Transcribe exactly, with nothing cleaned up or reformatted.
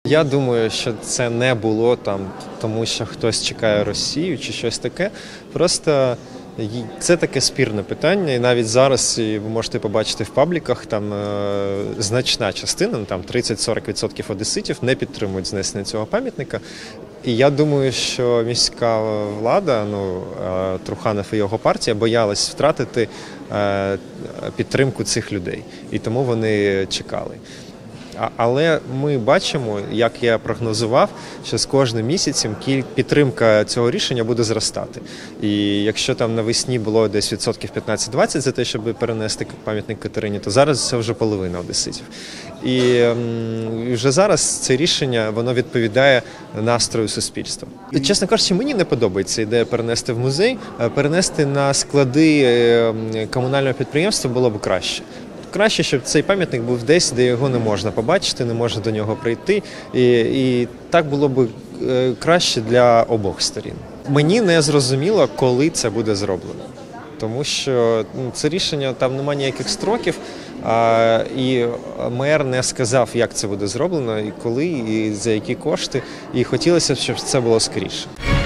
Я думаю, що це не було там, тому що хтось чекає Росію чи щось таке. Просто це таке спірне питання, і навіть зараз і ви можете побачити в пабліках, там е, значна частина, там тридцять-сорок відсотків одеситів не підтримують знесення цього пам'ятника. І я думаю, що міська влада, ну, е, Труханов і його партія боялась втратити е, підтримку цих людей, і тому вони чекали. Але ми бачимо, як я прогнозував, що з кожним місяцем підтримка цього рішення буде зростати. І якщо там навесні було десь відсотків п'ятнадцять-двадцять за те, щоб перенести пам'ятник Катерині, то зараз це вже половина одеситів. І вже зараз це рішення, воно відповідає настрою суспільства. Чесно кажучи, мені не подобається ідея перенести в музей, перенести на склади комунального підприємства було б краще. Краще, щоб цей пам'ятник був десь, де його не можна побачити, не можна до нього прийти. І, і так було б краще для обох сторін. Мені не зрозуміло, коли це буде зроблено. Тому що ну, це рішення, там немає ніяких строків, а, і мер не сказав, як це буде зроблено, і коли, і за які кошти. І хотілося б, щоб це було скоріше.